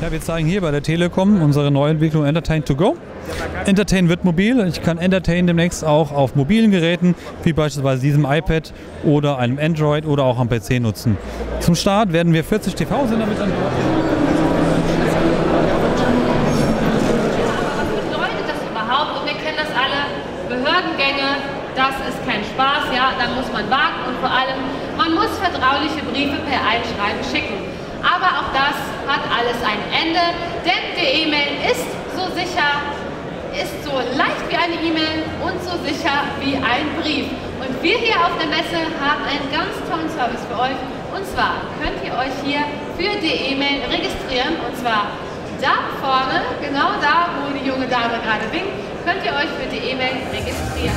Ja, wir zeigen hier bei der Telekom unsere Neuentwicklung Entertain to Go. Entertain wird mobil. Ich kann Entertain demnächst auch auf mobilen Geräten, wie beispielsweise diesem iPad oder einem Android oder auch am PC nutzen. Zum Start werden wir 40 TV-Sender mit an Bord. Was bedeutet das überhaupt? Und wir kennen das alle, Behördengänge, das ist kein Spaß, ja, da muss man warten und vor allem, man muss vertrauliche Briefe per Einschreiben schicken. Aber auch das hat alles ein Ende, denn die E-Mail ist so sicher, ist so leicht wie eine E-Mail und so sicher wie ein Brief. Und wir hier auf der Messe haben einen ganz tollen Service für euch. Und zwar könnt ihr euch hier für die E-Mail registrieren. Und zwar da vorne, genau da, wo die junge Dame gerade winkt, könnt ihr euch für die E-Mail registrieren.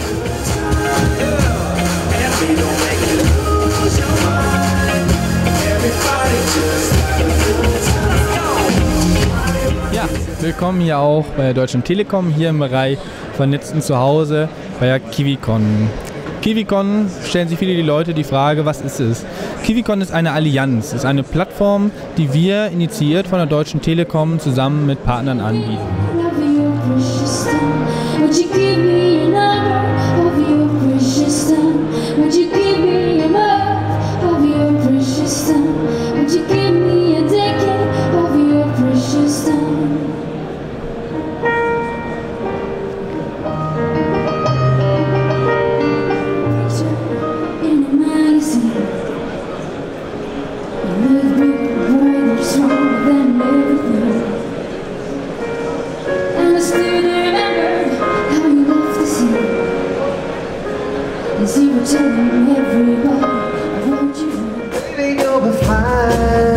Ja, willkommen hier auch bei der Deutschen Telekom, hier im Bereich Vernetzten Zuhause bei der KiwiCon. KiwiCon stellen sich viele die Leute die Frage, was ist es? KiwiCon ist eine Allianz, ist eine Plattform, die wir initiiert von der Deutschen Telekom zusammen mit Partnern anbieten. Baby, you'll be fine.